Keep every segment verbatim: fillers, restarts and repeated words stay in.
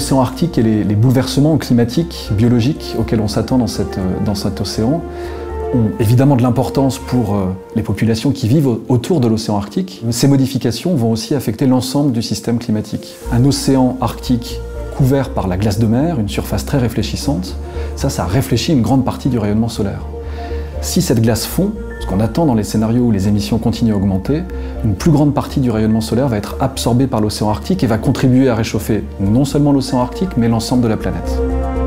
l'océan Arctique et les, les bouleversements climatiques, biologiques auxquels on s'attend dans, cette, dans cet océan ont évidemment de l'importance pour les populations qui vivent autour de l'océan Arctique. Ces modifications vont aussi affecter l'ensemble du système climatique. Un océan Arctique couvert par la glace de mer, une surface très réfléchissante, ça, ça réfléchit une grande partie du rayonnement solaire. Si cette glace fond, ce qu'on attend dans les scénarios où les émissions continuent à augmenter, une plus grande partie du rayonnement solaire va être absorbée par l'océan Arctique et va contribuer à réchauffer non seulement l'océan Arctique, mais l'ensemble de la planète.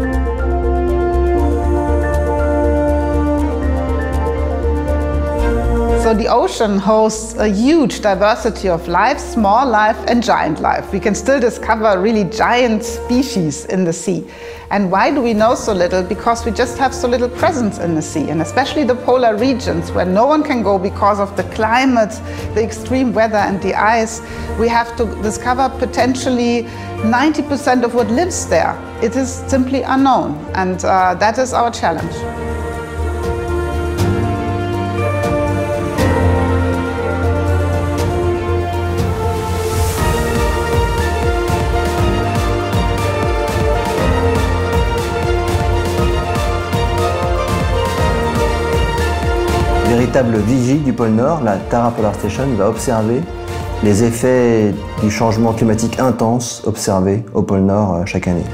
So the ocean hosts a huge diversity of life, small life and giant life. We can still discover really giant species in the sea. And why do we know so little? Because we just have so little presence in the sea, and especially the polar regions where no one can go because of the climate, the extreme weather and the ice. We have to discover potentially ninety percent of what lives there. It is simply unknown, and uh, that is our challenge. Véritable vigie du pôle Nord, la Tara Polar Station va observer les effets du changement climatique intense observé au pôle Nord chaque année.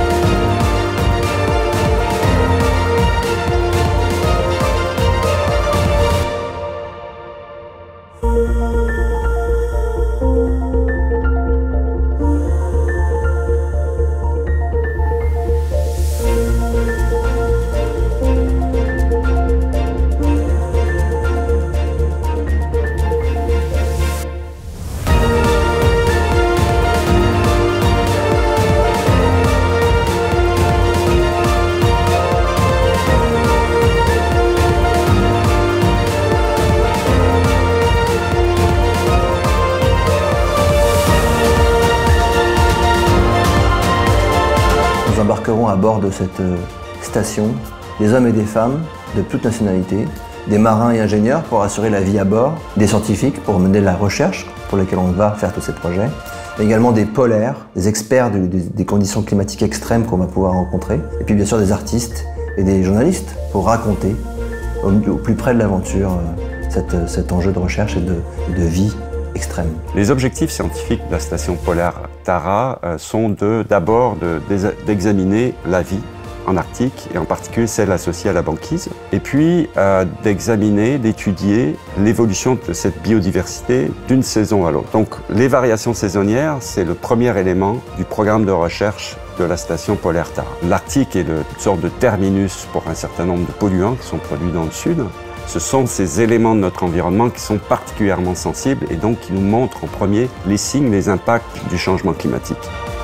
Nous embarquerons à bord de cette station des hommes et des femmes de toutes nationalités, des marins et ingénieurs pour assurer la vie à bord, des scientifiques pour mener la recherche pour laquelle on va faire tous ces projets, mais également des polaires, des experts de, de, des conditions climatiques extrêmes qu'on va pouvoir rencontrer, et puis bien sûr des artistes et des journalistes pour raconter au, au plus près de l'aventure cette, cet enjeu de recherche et de, de vie extrême. Les objectifs scientifiques de la station polaire Tara euh, sont d'abord d'examiner de, la vie en Arctique, et en particulier celle associée à la banquise, et puis euh, d'examiner, d'étudier l'évolution de cette biodiversité d'une saison à l'autre. Donc les variations saisonnières, c'est le premier élément du programme de recherche de la station polaire Tara. L'Arctique est le, une sorte de terminus pour un certain nombre de polluants qui sont produits dans le sud. Ce sont ces éléments de notre environnement qui sont particulièrement sensibles et donc qui nous montrent en premier les signes, les impacts du changement climatique.